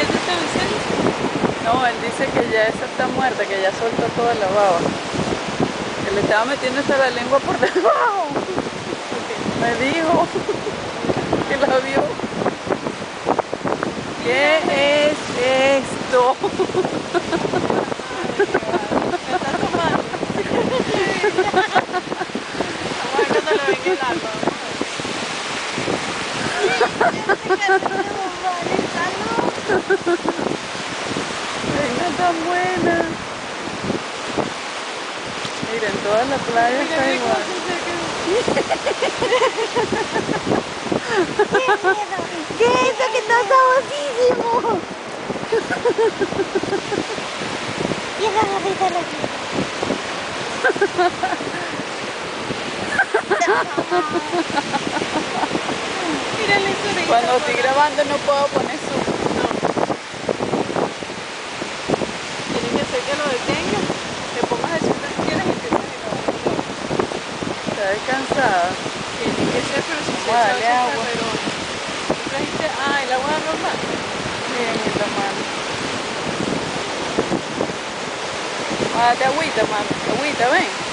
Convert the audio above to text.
te está diciendo? No, él dice que ya esa está muerta, que ya soltó toda la baba. Que le estaba metiendo hasta la lengua por debajo. Ok. Me dijo que la vio. ¿Qué es esto? Me está tomando. Vamos a ver cuando le venga el alma. Venga, tan buena. Mira, en toda la playa Mira, está mira cómo igual. se acerca. ¿Qué es eso que está sabosísimo? Y esa garrita la Mira la historia. Cuando estoy grabando no puedo poner zoom. No. Tienes que hacer que lo detengas, te pongas el zoom que tú quieras y empiezas a grabar. Está descansada. Tiene que ser, pero si se Vamos a echa darle esos agua. caberones. ¿Tú trajiste? Ah, el agua normal. Bien, en la mano. Vamos a darte agüita, mami. Agüita, ven.